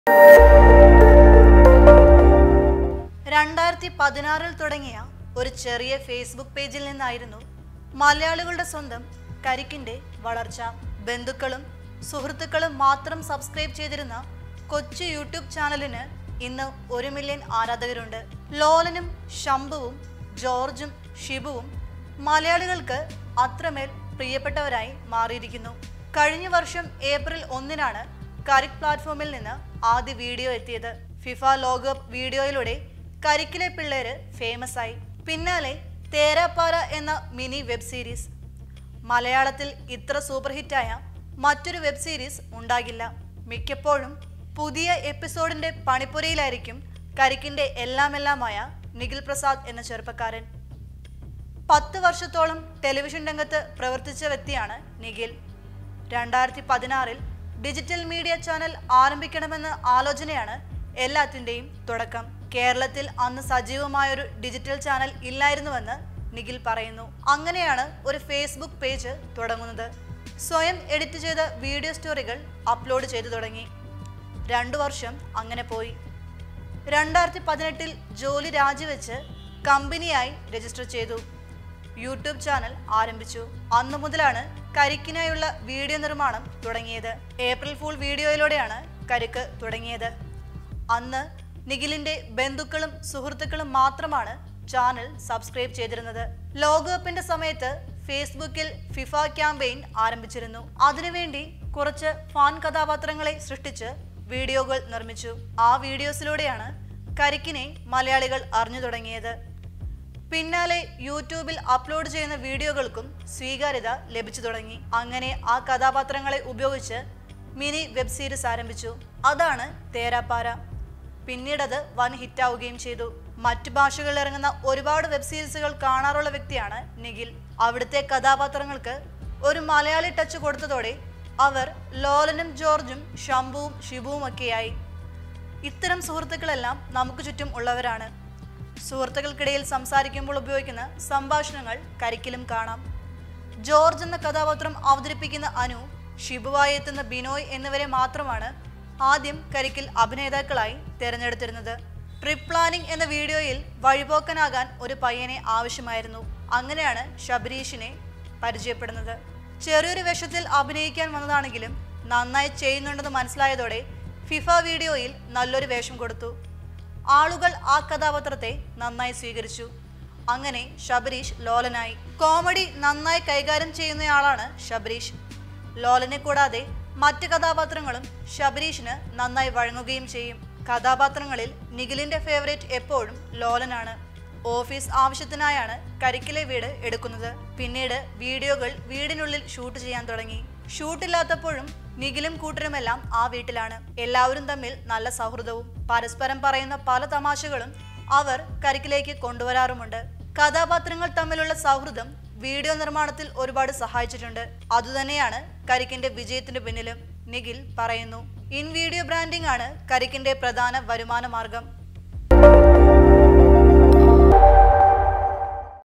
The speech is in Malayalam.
2016 തുടങ്ങിയ ഒരു ചെറിയ ഫേസ്ബുക്ക് പേജിൽ നിന്നായിരുന്നു മലയാളികളുടെ സ്വന്തം കരിക്കിന്റെ വളർച്ച. ബന്ധുക്കളും സുഹൃത്തുക്കളും മാത്രം സബ്സ്ക്രൈബ് ചെയ്തിരുന്ന കൊച്ചു യൂട്യൂബ് ചാനലിന് ഇന്ന് 1 മില്യൺ ആരാധകരുണ്ട്. ലോലനും ശംഭുവും ജോർജും ഷിബുവും മലയാളികൾക്ക് അത്രമേൽ പ്രിയപ്പെട്ടവരായി മാറിയിരിക്കുന്നു. കഴിഞ്ഞ വർഷം ഏപ്രിൽ 1-നാണ് കരിക്ക് പ്ലാറ്റ്ഫോമിൽ നിന്ന് ആദ്യ വീഡിയോ എത്തിയത്. ഫിഫ ലോകകപ്പ് വീഡിയോയിലൂടെ കരിക്കിലെ പിള്ളേര് ഫേമസ് ആയി. പിന്നാലെ തേരാപ്പാര എന്ന മിനി വെബ് സീരീസ്. മലയാളത്തിൽ ഇത്ര സൂപ്പർ ഹിറ്റായ മറ്റൊരു വെബ് സീരീസ് ഉണ്ടാകില്ല. മിക്കപ്പോഴും പുതിയ എപ്പിസോഡിന്റെ പണിപ്പുരയിലായിരിക്കും കരിക്കിന്റെ എല്ലാമായ നിഖിൽ പ്രസാദ് എന്ന ചെറുപ്പക്കാരൻ. 10 വർഷത്തോളം ടെലിവിഷൻ രംഗത്ത് പ്രവർത്തിച്ച വ്യക്തിയാണ് നിഖിൽ. 2016-ൽ ഡിജിറ്റൽ മീഡിയ ചാനൽ ആരംഭിക്കണമെന്ന ആലോചനയാണ് എല്ലാത്തിൻ്റെയും തുടക്കം. കേരളത്തിൽ അന്ന് സജീവമായൊരു ഡിജിറ്റൽ ചാനൽ ഇല്ലായിരുന്നുവെന്ന് നിഖിൽ പറയുന്നു. അങ്ങനെയാണ് ഒരു ഫേസ്ബുക്ക് പേജ് തുടങ്ങുന്നത്. സ്വയം എഡിറ്റ് ചെയ്ത വീഡിയോ സ്റ്റോറികൾ അപ്ലോഡ് ചെയ്തു തുടങ്ങി. 2 വർഷം അങ്ങനെ പോയി. 2018-ൽ ജോലി രാജിവെച്ച് കമ്പനിയായി രജിസ്റ്റർ ചെയ്തു. യൂട്യൂബ് ചാനൽ ആരംഭിച്ചു. അന്നു മുതലാണ് കരിക്കിനായുള്ള വീഡിയോ നിർമ്മാണം തുടങ്ങിയത്. ഏപ്രിൽ ഫൂൾ വീഡിയോയിലൂടെയാണ് കരിക്ക് തുടങ്ങിയത്. അന്ന് നിഖിലിന്റെ ബന്ധുക്കളും സുഹൃത്തുക്കളും മാത്രമാണ് ചാനൽ സബ്സ്ക്രൈബ് ചെയ്തിരുന്നത്. ലോകകപ്പിന്റെ സമയത്ത് ഫേസ്ബുക്കിൽ ഫിഫ ക്യാമ്പയിൻ ആരംഭിച്ചിരുന്നു. അതിനുവേണ്ടി കുറച്ച് ഫാൻ കഥാപാത്രങ്ങളെ സൃഷ്ടിച്ച് വീഡിയോകൾ നിർമ്മിച്ചു. ആ വീഡിയോസിലൂടെയാണ് കരിക്കിനെ മലയാളികൾ അറിഞ്ഞു തുടങ്ങിയത്. പിന്നാലെ യൂട്യൂബിൽ അപ്ലോഡ് ചെയ്യുന്ന വീഡിയോകൾക്കും സ്വീകാര്യത ലഭിച്ചു തുടങ്ങി. അങ്ങനെ ആ കഥാപാത്രങ്ങളെ ഉപയോഗിച്ച് മിനി വെബ് സീരീസ് ആരംഭിച്ചു. അതാണ് തേരാപ്പാര. പിന്നീടത് വൻ ഹിറ്റാവുകയും ചെയ്തു. മറ്റു ഭാഷകളിൽ ഇറങ്ങുന്ന ഒരുപാട് വെബ് സീരീസുകൾ കാണാറുള്ള വ്യക്തിയാണ് നിഖിൽ. അവിടുത്തെ കഥാപാത്രങ്ങൾക്ക് ഒരു മലയാളി ടച്ച് കൊടുത്തതോടെ അവർ ലോലനും ജോർജും ശംഭുവും ഷിബുവും ഒക്കെയായി. ഇത്തരം സുഹൃത്തുക്കളെല്ലാം നമുക്ക് ചുറ്റും ഉള്ളവരാണ്. സുഹൃത്തുക്കൾക്കിടയിൽ സംസാരിക്കുമ്പോൾ ഉപയോഗിക്കുന്ന സംഭാഷണങ്ങൾ കരിക്കിലും കാണാം. ജോർജ് എന്ന കഥാപാത്രം അവതരിപ്പിക്കുന്ന അനു, ഷിബുവായി എത്തുന്ന ബിനോയ് എന്നിവരെ മാത്രമാണ് ആദ്യം കരിക്കിൽ അഭിനേതാക്കളായി തിരഞ്ഞെടുത്തിരുന്നത്. ട്രിപ്പ് പ്ലാനിംഗ് എന്ന വീഡിയോയിൽ വഴിപോക്കനാകാൻ ഒരു പയ്യനെ ആവശ്യമായിരുന്നു. അങ്ങനെയാണ് ശബരീഷിനെ പരിചയപ്പെടുന്നത്. ചെറിയൊരു വേഷത്തിൽ അഭിനയിക്കാൻ വന്നതാണെങ്കിലും നന്നായി ചെയ്യുന്നുണ്ടെന്ന് മനസ്സിലായതോടെ ഫിഫ വീഡിയോയിൽ നല്ലൊരു വേഷം കൊടുത്തു. ആളുകൾ ആ കഥാപാത്രത്തെ നന്നായി സ്വീകരിച്ചു. അങ്ങനെ ശബരീഷ് ലോലനായി. കോമഡി നന്നായി കൈകാര്യം ചെയ്യുന്നയാളാണ് ശബരീഷ്. ലോലനെ കൂടാതെ മറ്റ് കഥാപാത്രങ്ങളും ശബരീഷിന് നന്നായി വഴങ്ങുകയും ചെയ്യും. കഥാപാത്രങ്ങളിൽ നിഖിലിന്റെ ഫേവറേറ്റ് എപ്പോഴും ലോലനാണ്. ഓഫീസ് ആവശ്യത്തിനായാണ് കരിക്കിലെ വീട് എടുക്കുന്നത്. പിന്നീട് വീഡിയോകൾ വീടിനുള്ളിൽ ഷൂട്ട് ചെയ്യാൻ തുടങ്ങി. ഷൂട്ടില്ലാത്തപ്പോഴും നിഖിലും കൂട്ടരുമെല്ലാം ആ വീട്ടിലാണ്. എല്ലാവരും തമ്മിൽ നല്ല സൗഹൃദവും പരസ്പരം പറയുന്ന പല തമാശകളും അവർ കരിക്കിലേക്ക് കൊണ്ടുവരാറുമുണ്ട്. കഥാപാത്രങ്ങൾ തമ്മിലുള്ള സൗഹൃദം വീഡിയോ നിർമ്മാണത്തിൽ ഒരുപാട് സഹായിച്ചിട്ടുണ്ട്. അതുതന്നെയാണ് കരിക്കിന്റെ വിജയത്തിന് പിന്നിലും നിഖിൽ പറയുന്നു. ഇൻ വീഡിയോ ബ്രാൻഡിംഗ് ആണ് കരിക്കിന്റെ പ്രധാന വരുമാന മാർഗം.